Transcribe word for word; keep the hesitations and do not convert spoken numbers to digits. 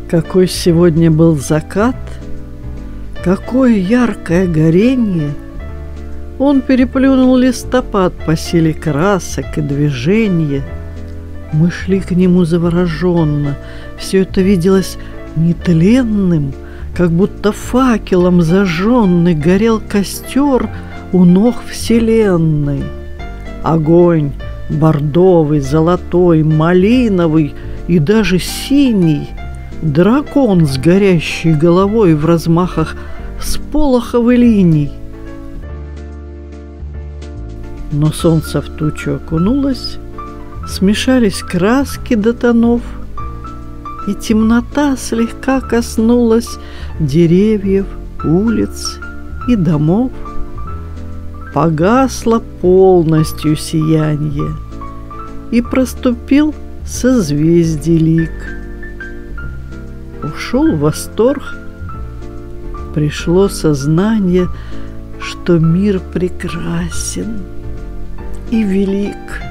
Какой сегодня был закат, какое яркое горенье! Он переплюнул листопад по силе красок и движения. Мы шли к нему завороженно. Все это виделось нетленным, как будто факелом зажженный горел костер у ног вселенной. Огонь бордовый, золотой, малиновый и даже синий, дракон с горящей головой в размахах сполохов и линий. Но солнце в тучу окунулось, смешались краски до тонов, и темнота слегка коснулась деревьев, улиц и домов. Погасло полностью сияние, и проступил созвездий лик. Ушел восторг, пришло сознание, что мир прекрасен и велик.